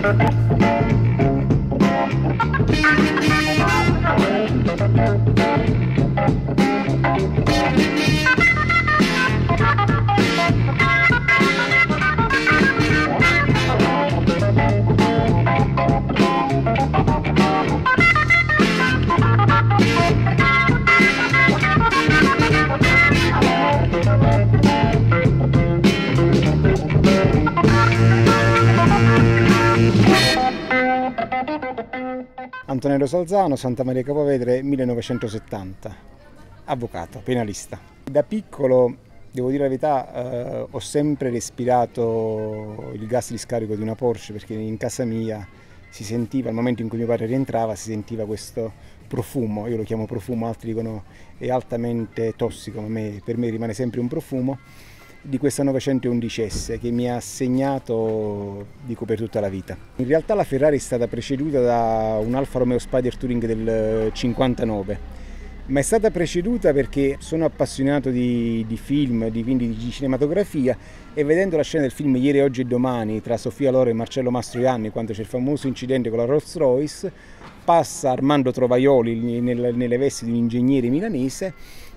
Antonello Salzano, Santa Maria Capovetere, 1970, avvocato, penalista. Da piccolo, devo dire la verità, ho sempre respirato il gas di scarico di una Porsche, perché in casa mia si sentiva, al momento in cui mio padre rientrava, si sentiva questo profumo. Io lo chiamo profumo, altri dicono è altamente tossico, ma per me rimane sempre un profumo di questa 911S che mi ha segnato, dico, per tutta la vita. In realtà la Ferrari è stata preceduta da un Alfa Romeo Spider Touring del 59, ma è stata preceduta perché sono appassionato di film, quindi di cinematografia, e vedendo la scena del film Ieri, Oggi e Domani tra Sofia Loren e Marcello Mastroianni, quando c'è il famoso incidente con la Rolls Royce, passa Armando Trovaioli nelle vesti di un ingegnere milanese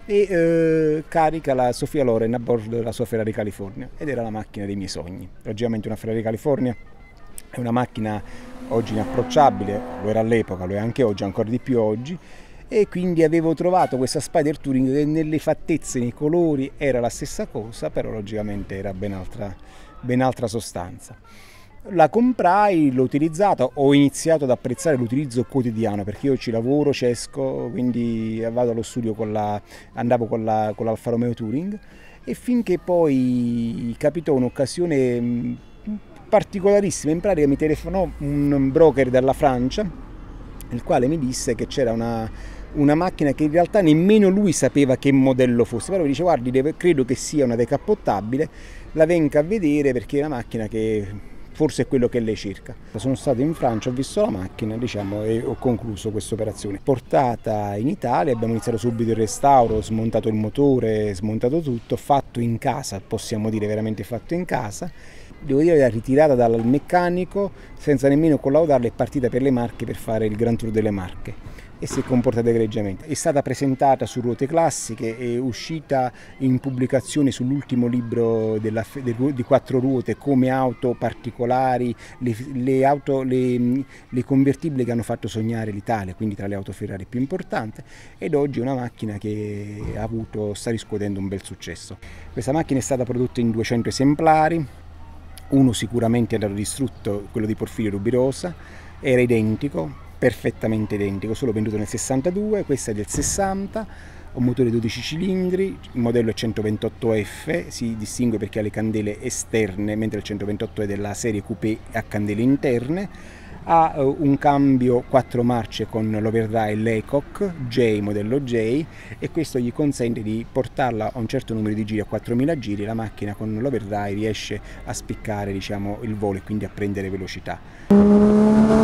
e carica la Sofia Loren a bordo della sua Ferrari California, ed era la macchina dei miei sogni. Logicamente una Ferrari California è una macchina oggi inapprocciabile, lo era all'epoca, lo è anche oggi, ancora di più oggi, e quindi avevo trovato questa Spider Touring che nelle fattezze, nei colori era la stessa cosa, però logicamente era ben altra sostanza. La comprai, l'ho utilizzata, ho iniziato ad apprezzare l'utilizzo quotidiano, perché io ci lavoro, ci esco, quindi vado allo studio andavo con l'Alfa Romeo Touring, e finché poi capitò un'occasione particolarissima. In pratica mi telefonò un broker dalla Francia, il quale mi disse che c'era una macchina che in realtà nemmeno lui sapeva che modello fosse, però mi dice: guardi, credo che sia una decappottabile, la venga a vedere perché è una macchina che forse è quello che lei cerca. Sono stato in Francia, ho visto la macchina, diciamo, e ho concluso questa operazione. Portata in Italia, abbiamo iniziato subito il restauro, smontato il motore, smontato tutto, fatto in casa, possiamo dire veramente fatto in casa. Devo dire che era ritirata dal meccanico senza nemmeno collaudarla, è partita per le Marche per fare il Grand Tour delle Marche e si è comportata egregiamente. È stata presentata su ruote classiche, è uscita in pubblicazione sull'ultimo libro di quattro ruote come auto particolari, le convertibili che hanno fatto sognare l'Italia, quindi tra le auto Ferrari più importanti, ed oggi è una macchina che sta riscuotendo un bel successo. Questa macchina è stata prodotta in 200 esemplari, uno sicuramente era distrutto, quello di Porfirio Rubirosa, era identico, perfettamente identico, solo venduto nel 62, questa è del 60, un motore 12 cilindri, il modello è 128F, si distingue perché ha le candele esterne, mentre il 128 è della serie coupé a candele interne, ha un cambio 4 marce con l'overdrive Laycock J, modello J, e questo gli consente di portarla a un certo numero di giri, a 4000 giri, la macchina con l'overdrive riesce a spiccare, diciamo, il volo e quindi a prendere velocità.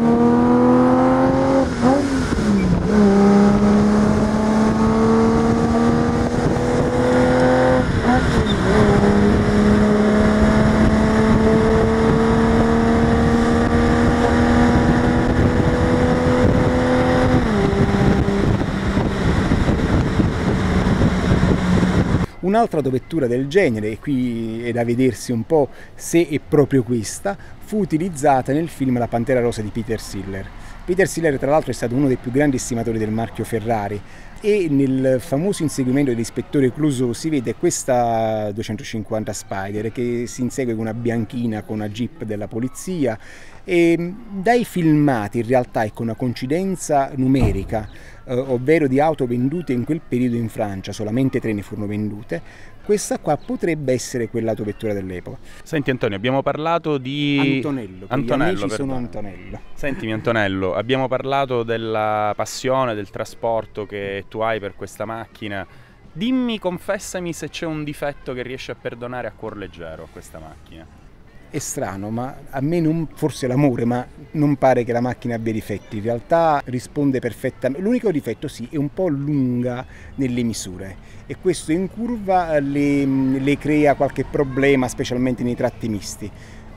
Un'altra autovettura del genere, e qui è da vedersi un po' se è proprio questa, fu utilizzata nel film La Pantera Rosa di Peter Siller. Peter Siller, tra l'altro, è stato uno dei più grandi estimatori del marchio Ferrari, e nel famoso inseguimento dell'ispettore Clouseau si vede questa 250 Spider che si insegue con una bianchina, con una Jeep della polizia, e dai filmati in realtà è con una coincidenza numerica, ovvero di auto vendute in quel periodo in Francia, solamente 3 ne furono vendute, questa qua potrebbe essere quell'autovettura dell'epoca. Senti Antonio, abbiamo parlato di... Antonello, sono Antonello. Sentimi Antonello, abbiamo parlato della passione, del trasporto che tu hai per questa macchina. Dimmi, confessami se c'è un difetto che riesci a perdonare a cuor leggero a questa macchina. È strano, ma a me non, forse l'amore, ma non pare che la macchina abbia difetti. In realtà risponde perfettamente. L'unico difetto sì, è un po' lunga nelle misure, e questo in curva le crea qualche problema, specialmente nei tratti misti.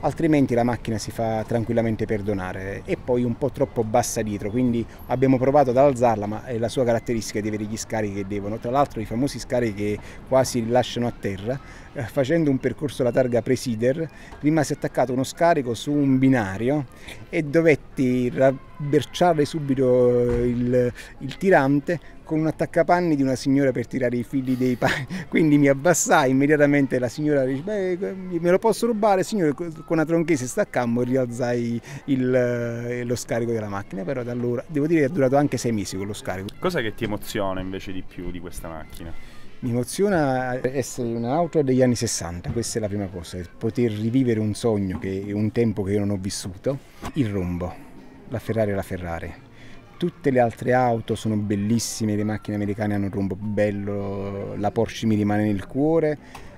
altrimenti la macchina si fa tranquillamente perdonare. È poi un po' troppo bassa dietro, quindi abbiamo provato ad alzarla, ma è la sua caratteristica di avere gli scarichi che devono, tra l'altro i famosi scarichi che quasi lasciano a terra. Facendo un percorso alla targa Presider rimase attaccato uno scarico su un binario e dovetti rabberciare subito il tirante con un attaccapanni di una signora per tirare i fili dei panni, quindi mi abbassai immediatamente, la signora dice me lo posso rubare signore, con una tronchese staccammo e rialzai lo scarico della macchina, però da allora devo dire che è durato anche 6 mesi quello scarico. Cosa che ti emoziona invece di più di questa macchina? Mi emoziona essere un'auto degli anni 60, questa è la prima cosa, poter rivivere un sogno, che è un tempo che io non ho vissuto, il rombo, la Ferrari è la Ferrari. Tutte le altre auto sono bellissime, le macchine americane hanno un rombo bello, la Porsche mi rimane nel cuore,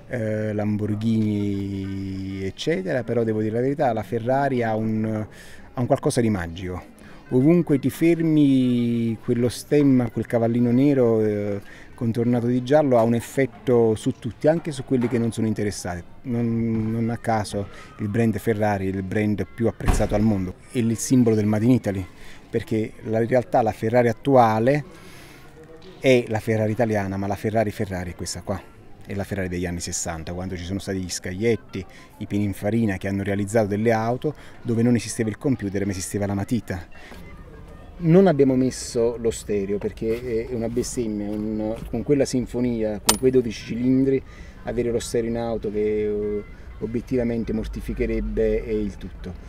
Lamborghini eccetera, però devo dire la verità, la Ferrari ha un qualcosa di magico. Ovunque ti fermi, quello stemma, quel cavallino nero contornato di giallo ha un effetto su tutti, anche su quelli che non sono interessati. Non a caso il brand Ferrari è il brand più apprezzato al mondo, è il simbolo del Made in Italy, perché in realtà la Ferrari attuale è la Ferrari italiana, ma la Ferrari è questa qua. È la Ferrari degli anni 60, quando ci sono stati gli scaglietti, i Pininfarina che hanno realizzato delle auto dove non esisteva il computer ma esisteva la matita. Non abbiamo messo lo stereo perché è una bestemmia, con quella sinfonia, con quei 12 cilindri, avere lo stereo in auto che obiettivamente mortificherebbe il tutto.